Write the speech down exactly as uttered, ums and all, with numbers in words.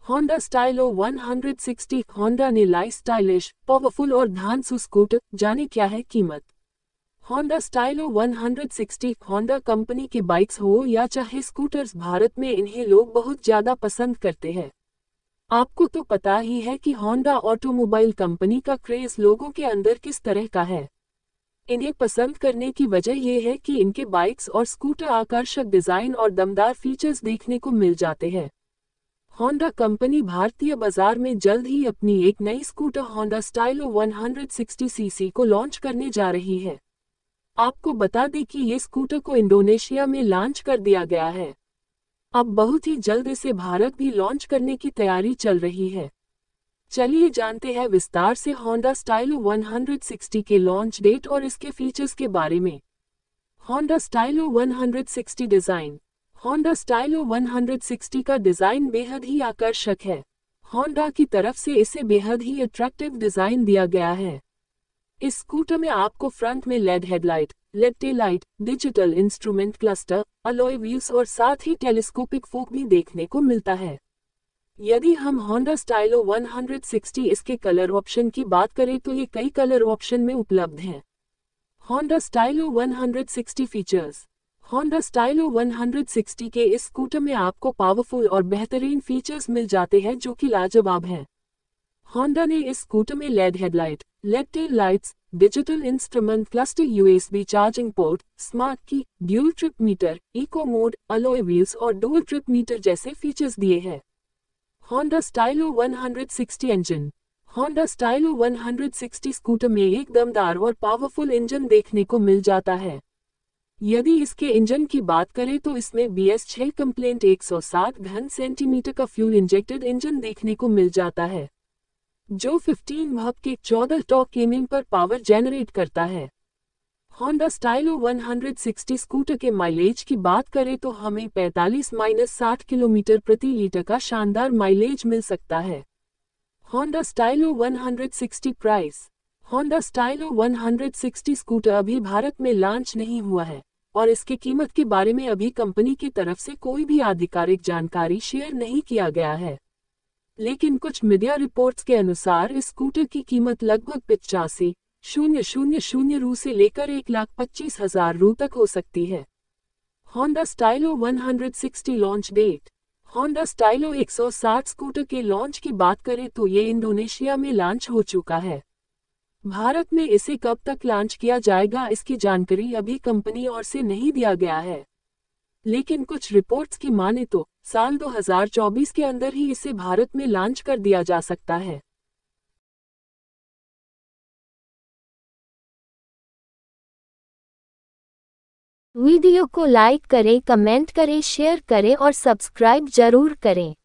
Honda Stylo one sixty. Honda ने लाई stylish, powerful और धांसू स्कूटर। जाने क्या है कीमत। Honda Stylo one sixty. Honda company के बाइक्स हो या चाहे स्कूटर्स, भारत में इन्हें लोग बहुत ज्यादा पसंद करते हैं। आपको तो पता ही है कि होंडा ऑटोमोबाइल कंपनी का क्रेज लोगों के अंदर किस तरह का है। इन्हें पसंद करने की वजह यह है कि इनके बाइक्स और स्कूटर आकर्षक डिजाइन और दमदार फीचर्स देखने को मिल जाते हैं। होंडा कंपनी भारतीय बाजार में जल्द ही अपनी एक नई scooter Honda Stylo one sixty CC को लॉन्च करने जा रही है। आपको बता दें कि ये स्कूटर को इंडोनेशिया में लॉन्च कर दिया गया है। अब बहुत ही जल्द इसे भारत भी लॉन्च करने की तैयारी चल रही है। चलिए जानते हैं विस्तार से होंडा स्टाइलो वन सिक्सटी के लॉन्च डेट और इसके फीचर्स के बारे में। Honda Stylo one sixty design. Honda Stylo one sixty का डिज़ाइन बेहद ही आकर्षक है। होंडा की तरफ से इसे बेहद ही अट्रैक्टिव डिज़ाइन दिया गया है। इस स्कूटर में आपको फ्रंट में LED headlight, LED tail light, digital instrument cluster, alloy wheels और साथ ही टेलीस्कोपिक फोक भी देखने को मिलता है। यदि हम होंडा स्टाइलो वन सिक्सटी इसके कलर ऑप्शन की बात करें तो ये कई कलर ऑप्शन में उपलब्ध हैं। Honda Stylo one sixty features. Honda Stylo one sixty के इस स्कूटर में आपको पावरफुल और बेहतरीन फीचर्स मिल जाते हैं जो कि लाजवाब हैं। होंडा ने इस स्कूटर में LED headlight, LED tail lights, digital instrument cluster, USB charging port, smart key, dual trip meter, eco mode, alloy wheels और डुअल ट्रिप मीटर जैसे फीचर्स दिए हैं। Honda Stylo one sixty engine. Honda Stylo one sixty scooter में एक दमदार और powerful engine देखने को मिल जाता है। यदि इसके इंजन की बात करें तो इसमें बी एस सिक्स कंप्लेंट एक सौ साठ घन सेंटीमीटर का फ्यूल इंजेक्टेड इंजन देखने को मिल जाता है, जो पंद्रह भाप के चौदह टॉर्क केमिंग पर पावर जेनरेट करता है। Honda Stylo one sixty scooter के माइलेज की बात करें तो हमें पैंतालीस से साठ किलोमीटर प्रति लीटर का शानदार माइलेज मिल सकता है। Honda Stylo one sixty price. Honda Stylo one sixty scooter अभी भारत में लॉन्च नहीं हुआ है और इसके कीमत के बारे में अभी कंपनी की तरफ से कोई भी आधिकारिक जानकारी शेयर नहीं किया गया है। लेकिन कुछ मीडिया रिपोर्ट्स के अनुसार इस स्कूटर की कीमत लगभग पिचासी शून्य शून्य शून्य रू से लेकर एक लाख पच्चीस हजार रू तक हो सकती है। Honda Stylo one sixty launch date. Honda Stylo एक सौ साठ स्कूटर के लॉन्च की बात करें तो ये इंडोनेशिया में लॉन्च हो चुका है। भारत में इसे कब तक लॉन्च किया जाएगा इसकी जानकारी अभी कंपनी ओर से नहीं दिया गया है, लेकिन कुछ रिपोर्ट्स की माने तो साल दो हज़ार चौबीस के अंदर ही इसे भारत में लॉन्च कर दिया जा सकता है। वीडियो को लाइक करें, कमेंट करें, शेयर करें और सब्सक्राइब जरूर करें।